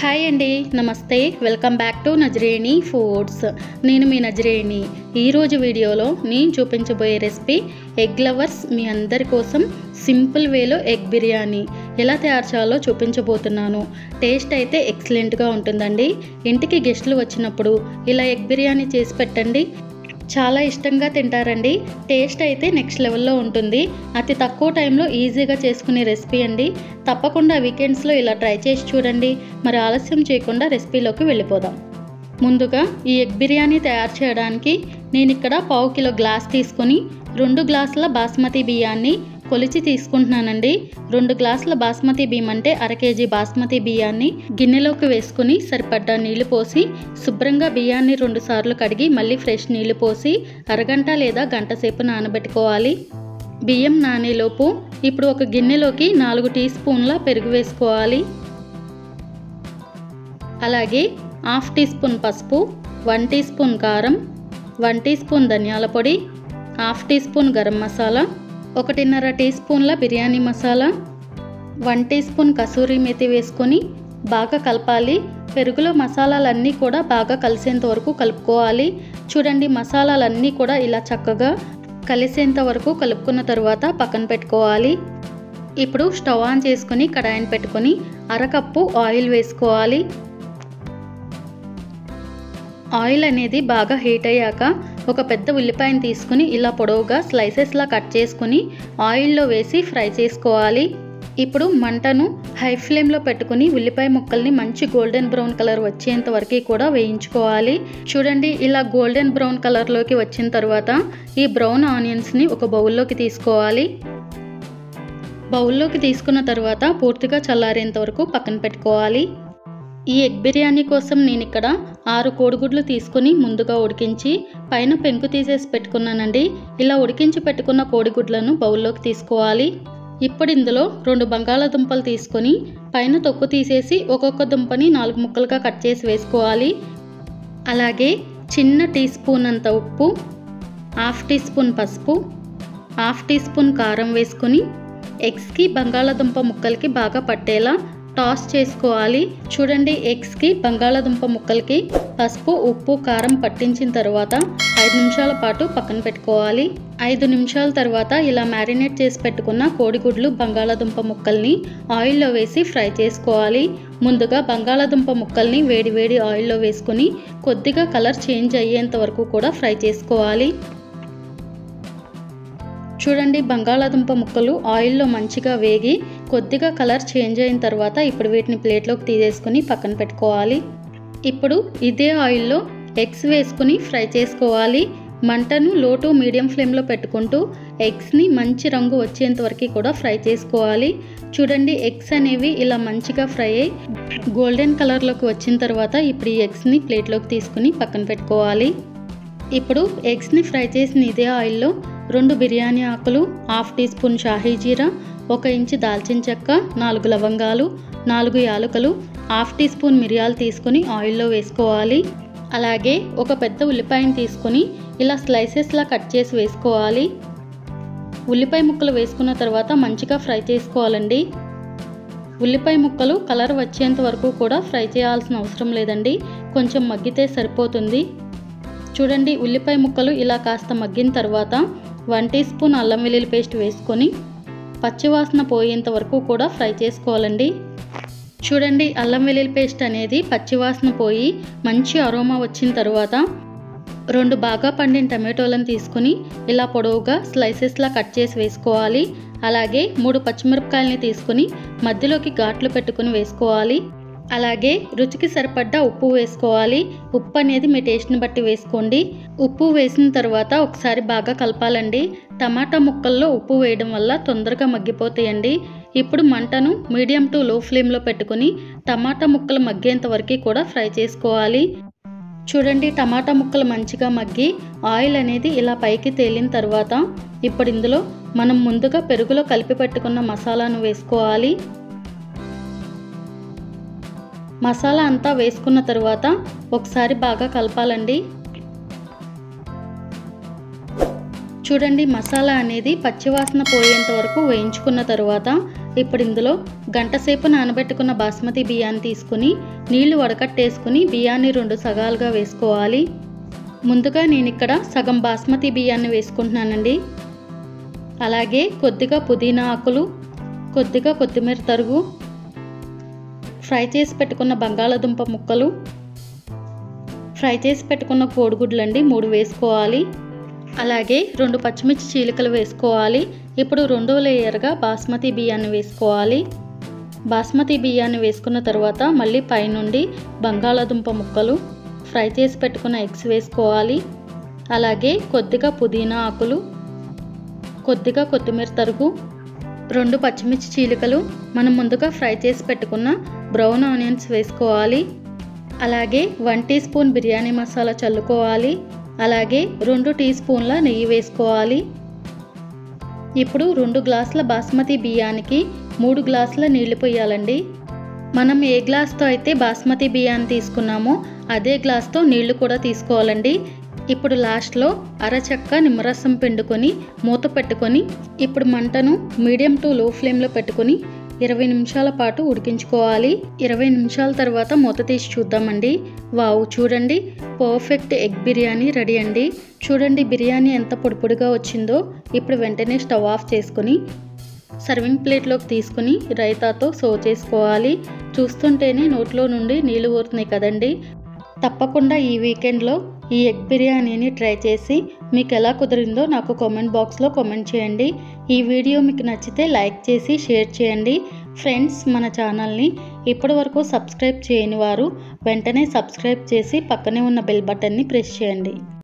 Hi అండి, నమస్తే. Welcome back to Nazareni foods. నేను మీ నజరేణి. ఈరోజు వీడియోలో నేను చూపించబోయే రెసిపీ ఎగ్ లవర్స్ మీ అందరి కోసం సింపుల్ వేలో ఎగ్ బిర్యానీ ఎలా తయారు చేయాలో చూపించబోతున్నాను. టేస్ట్ అయితే ఎక్సలెంట్గా ఉంటుందండి. ఇంటికి గెస్టులు వచ్చినప్పుడు ఇలా ఎగ్ బిర్యానీ చేసి పెట్టండి, చాలా ఇష్టంగా తింటారండి. టేస్ట్ అయితే నెక్స్ట్ లెవెల్లో ఉంటుంది. అతి తక్కువ టైంలో ఈజీగా చేసుకునే రెసిపీ అండి. తప్పకుండా వీకెండ్స్లో ఇలా ట్రై చేసి చూడండి. మరి ఆలస్యం చేయకుండా రెసిపీలోకి వెళ్ళిపోదాం. ముందుగా ఈ ఎగ్ బిర్యానీ తయారు చేయడానికి నేను ఇక్కడ 1/2 కిలో గ్లాస్ తీసుకొని 2 గ్లాసుల బాస్మతి బియ్యాన్ని కొలిచి తీసుకుంటున్నానండి. 2 గ్లాసుల బాస్మతి బియ్యం అంటే 1/2 కేజీ బాస్మతి బియ్యాన్ని గిన్నెలోకి వేసుకుని సరిపడ్డ నీళ్లు పోసి శుభ్రంగా బియ్యాన్ని 2 సార్లు కడిగి మళ్ళీ ఫ్రెష్ నీళ్లు పోసి అరగంట లేదా గంట సేపు నానబెట్టుకోవాలి. బియ్యం నానేలోపు ఇప్పుడు ఒక గిన్నెలోకి 4 టీ స్పూన్ల పెరుగు వేసుకోవాలి. అలాగే 1/2 టీ స్పూన్ పసుపు, 1 టీ స్పూన్ కారం, 1 టీ స్పూన్ ధనియాల పొడి, 1/2 టీ స్పూన్ గరం మసాలా, 1.5 టీ స్పూన్ల బిర్యానీ మసాలా, 1 టీ స్పూన్ కసూరి మేతి వేసుకొని బాగా కలపాలి. పెరుగులో మసాలాలన్నీ కూడా బాగా కలిసేంత వరకు కలుపుకోవాలి. చూడండి, మసాలాలన్నీ కూడా ఇలా చక్కగా కలిసేంత వరకు కలుపుకున్న తర్వాత పక్కన పెట్టుకోవాలి. ఇప్పుడు స్టవ్ ఆన్ చేసుకొని కడాయిని పెట్టుకొని 1/2 కప్పు ఆయిల్ వేసుకోవాలి. ఆయిల్ అనేది బాగా హీట్ అయ్యాక ఒక పెద్ద ఉల్లిపాయను తీసుకుని ఇలా పొడవుగా స్లైసెస్లా కట్ చేసుకుని ఆయిల్లో వేసి ఫ్రై చేసుకోవాలి. ఇప్పుడు మంటను హై ఫ్లేమ్లో పెట్టుకుని ఉల్లిపాయ ముక్కల్ని మంచి గోల్డెన్ బ్రౌన్ కలర్ వచ్చేంత వరకు కూడా వేయించుకోవాలి. చూడండి, ఇలా గోల్డెన్ బ్రౌన్ కలర్లోకి వచ్చిన తర్వాత ఈ బ్రౌన్ ఆనియన్స్ని ఒక బౌల్లోకి తీసుకోవాలి. బౌల్లోకి తీసుకున్న తర్వాత పూర్తిగా చల్లారేంత వరకు పక్కన పెట్టుకోవాలి. ఈ ఎగ్ బిర్యానీ కోసం నేను ఇక్కడ 6 కోడిగుడ్లు తీసుకుని ముందుగా ఉడికించి పైన పెంకు తీసేసి పెట్టుకున్నానండి. ఇలా ఉడికించి పెట్టుకున్న కోడిగుడ్లను బౌల్లోకి తీసుకోవాలి. ఇప్పుడు ఇందులో 2 బంగాళాదుంపలు తీసుకొని పైన తొక్కు తీసేసి ఒక్కొక్క దుంపని 4 ముక్కలుగా కట్ చేసి వేసుకోవాలి. అలాగే చిన్న టీ స్పూన్ అంత ఉప్పు, 1/2 టీ స్పూన్ పసుపు, 1/2 టీ స్పూన్ కారం వేసుకొని ఎగ్స్కి బంగాళాదుంప ముక్కలకి బాగా పట్టేలా టాస్ చేసుకోవాలి. చూడండి, ఎగ్స్కి బంగాళాదుంప ముక్కలకి పసుపు, ఉప్పు, కారం పట్టించిన తర్వాత 5 నిమిషాల పాటు పక్కన పెట్టుకోవాలి. 5 నిమిషాల తర్వాత ఇలా మ్యారినేట్ చేసి పెట్టుకున్న కోడిగుడ్లు బంగాళాదుంప ముక్కల్ని ఆయిల్లో వేసి ఫ్రై చేసుకోవాలి. ముందుగా బంగాళాదుంప ముక్కల్ని వేడి ఆయిల్లో వేసుకొని కొద్దిగా కలర్ చేంజ్ అయ్యేంత వరకు కూడా ఫ్రై చేసుకోవాలి. చూడండి, బంగాళాదుంప ముక్కలు ఆయిల్లో మంచిగా వేగి కొద్దిగా కలర్ చేంజ్ అయిన తర్వాత ఇప్పుడు వీటిని ప్లేట్లోకి తీసేసుకుని పక్కన పెట్టుకోవాలి. ఇప్పుడు ఇదే ఆయిల్లో ఎగ్స్ వేసుకుని ఫ్రై చేసుకోవాలి. మంటను లో టు మీడియం ఫ్లేమ్లో పెట్టుకుంటూ ఎగ్స్ని మంచి రంగు వచ్చేంత వరకు కూడా ఫ్రై చేసుకోవాలి. చూడండి, ఎగ్స్ అనేవి ఇలా మంచిగా ఫ్రై అయ్యి గోల్డెన్ కలర్లోకి వచ్చిన తర్వాత ఇప్పుడు ఈ ఎగ్స్ని ప్లేట్లోకి తీసుకుని పక్కన పెట్టుకోవాలి. ఇప్పుడు ఎగ్స్ని ఫ్రై చేసిన ఇదే ఆయిల్లో 2 బిర్యానీ ఆకులు, 1/2 teaspoon shahi jeera, 1 inch దాల్చిన చెక్క, 4 లవంగాలు, 4 యాలకులు, 1/2 టీ స్పూన్ మిరియాలు తీసుకొని ఆయిల్లో వేసుకోవాలి. అలాగే ఒక పెద్ద ఉల్లిపాయను తీసుకొని ఇలా స్లైసెస్లా కట్ చేసి వేసుకోవాలి. ఉల్లిపాయ ముక్కలు వేసుకున్న తర్వాత మంచిగా ఫ్రై చేసుకోవాలండి. ఉల్లిపాయ ముక్కలు కలర్ వచ్చేంత వరకు కూడా ఫ్రై చేయాల్సిన అవసరం లేదండి, కొంచెం మగ్గితే సరిపోతుంది. చూడండి, ఉల్లిపాయ ముక్కలు ఇలా కాస్త మగ్గిన తర్వాత 1 టీ స్పూన్ అల్లం వెల్లుల్లి పేస్ట్ వేసుకొని పచ్చివాసన పోయేంత వరకు కూడా ఫ్రై చేసుకోవాలండి. చూడండి, అల్లం వెల్లుల్లి పేస్ట్ అనేది పచ్చివాసన పోయి మంచి అరోమా వచ్చిన తర్వాత 2 బాగా పండిన టమాటోలను తీసుకొని ఇలా పొడవుగా స్లైసెస్లా కట్ చేసి వేసుకోవాలి. అలాగే 3 పచ్చిమిరపకాయలని తీసుకొని మధ్యలోకి ఘాట్లు పెట్టుకుని వేసుకోవాలి. అలాగే రుచికి సరిపడ్డ ఉప్పు వేసుకోవాలి. ఉప్పు అనేది మీ టేస్ట్ని బట్టి వేసుకోండి. ఉప్పు వేసిన తర్వాత ఒకసారి బాగా కలపాలండి. టమాటా ముక్కల్లో ఉప్పు వేయడం వల్ల తొందరగా మగ్గిపోతాయండి. ఇప్పుడు మంటను మీడియం టు లో ఫ్లేమ్లో పెట్టుకుని టమాటా ముక్కలు మగ్గేంత వరకు కూడా ఫ్రై చేసుకోవాలి. చూడండి, టమాటా ముక్కలు మంచిగా మగ్గి ఆయిల్ అనేది ఇలా పైకి తేలిన తర్వాత ఇప్పుడు ఇందులో మనం ముందుగా పెరుగులో కలిపి పెట్టుకున్న మసాలాను వేసుకోవాలి. మసాలా అంతా వేసుకున్న తర్వాత ఒకసారి బాగా కలపాలండి. చూడండి, మసాలా అనేది పచ్చివాసన పోయేంత వరకు వేయించుకున్న తర్వాత ఇప్పుడు ఇందులో గంట సేపు నానబెట్టుకున్న బాస్మతి బియ్యాన్ని తీసుకుని నీళ్లు వడకట్టేసుకుని బియ్యాన్ని 2 సగాలుగా వేసుకోవాలి. ముందుగా నేను ఇక్కడ సగం బాస్మతి బియ్యాన్ని వేసుకుంటున్నానండి. అలాగే కొద్దిగా పుదీనా ఆకులు, కొద్దిగా కొత్తిమీర తరుగు, ఫ్రై చేసి పెట్టుకున్న బంగాళాదుంప ముక్కలు, ఫ్రై చేసి పెట్టుకున్న కోడిగుడ్లు అండి 3 వేసుకోవాలి. అలాగే 2 పచ్చిమిర్చి చీలికలు వేసుకోవాలి. ఇప్పుడు 2వ లేయర్గా బాస్మతి బియ్యాన్ని వేసుకోవాలి. బాస్మతి బియ్యాన్ని వేసుకున్న తర్వాత మళ్ళీ పైనుండి బంగాళాదుంప ముక్కలు, ఫ్రై చేసి పెట్టుకున్న ఎగ్స్ వేసుకోవాలి. అలాగే కొద్దిగా పుదీనా ఆకులు, కొద్దిగా కొత్తిమీర తరుగు, 2 పచ్చిమిర్చి చీలికలు, మనం ముందుగా ఫ్రై చేసి పెట్టుకున్న బ్రౌన్ ఆనియన్స్ వేసుకోవాలి. అలాగే 1 టీ స్పూన్ బిర్యానీ మసాలా చల్లుకోవాలి. అలాగే 2 టీ స్పూన్ల నెయ్యి వేసుకోవాలి. ఇప్పుడు 2 గ్లాసుల బాస్మతి బియ్యానికి 3 గ్లాసుల నీళ్లు పోయాలండి. మనం ఏ గ్లాస్తో అయితే బాస్మతి బియ్యాన్ని తీసుకున్నామో అదే గ్లాస్తో నీళ్లు కూడా తీసుకోవాలండి. ఇప్పుడు లాస్ట్లో అరచక్క నిమ్మరసం పిండుకొని మూత పెట్టుకొని ఇప్పుడు మంటను మీడియం టు లో ఫ్లేమ్లో పెట్టుకొని 20 నిమిషాల పాటు ఉడికించుకోవాలి. 20 నిమిషాల తర్వాత మూత తీసి చూద్దామండి. వావ్, చూడండి పర్ఫెక్ట్ ఎగ్ బిర్యానీ రెడీ అండి. చూడండి బిర్యానీ ఎంత పొడిపొడిగా వచ్చిందో. ఇప్పుడు వెంటనే స్టవ్ ఆఫ్ చేసుకొని సర్వింగ్ ప్లేట్లోకి తీసుకుని రైతాతో సర్వ్ చేసుకోవాలి. చూస్తుంటేనే నోట్లో నుండి నీళ్లు ఊరుతున్నాయి కదండి. తప్పకుండా ఈ వీకెండ్లో ఈ ఎగ్ బిర్యానీని ట్రై చేసి మీకు ఎలా కుదిరిందో నాకు కామెంట్ బాక్స్లో కామెంట్ చేయండి. ఈ వీడియో మీకు నచ్చితే లైక్ చేసి షేర్ చేయండి. ఫ్రెండ్స్, మన ఛానల్ని ఇప్పటివరకు సబ్స్క్రైబ్ చేయని వారు వెంటనే సబ్స్క్రైబ్ చేసి పక్కనే ఉన్న బెల్ బటన్ని ప్రెస్ చేయండి.